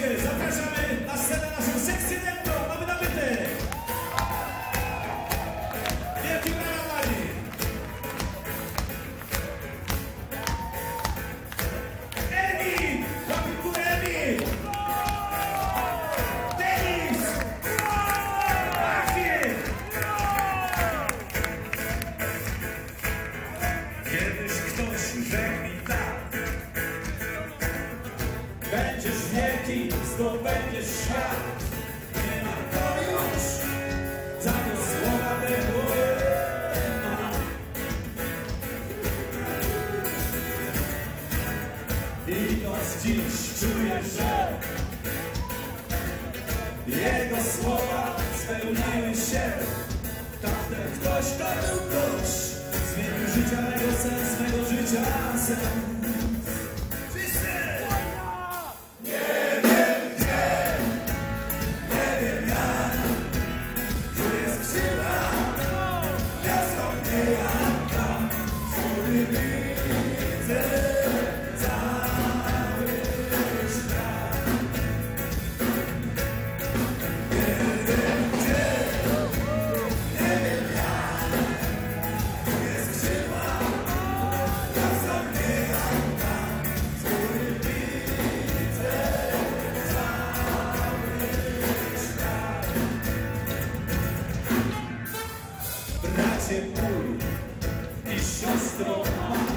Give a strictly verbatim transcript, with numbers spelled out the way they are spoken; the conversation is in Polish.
Słuchajcie, zapraszamy na scenę naszą sekcję dętą. Mamy nabytek. Wielkie brawa pani. Emi! Łapy w górę, Emi! Denis! Mafie! Kiedyś ktoś rzekł mi tak. Będziesz wielki, zdobędziesz świat. Nie ma to już za to słowa tego nie ma. Idąc dziś czuję, że jego słowa spełniły się. Tamten ktoś to był ktoś. Zmienił życia mego sens, mego życia sens. Bracie mój i siostro ma.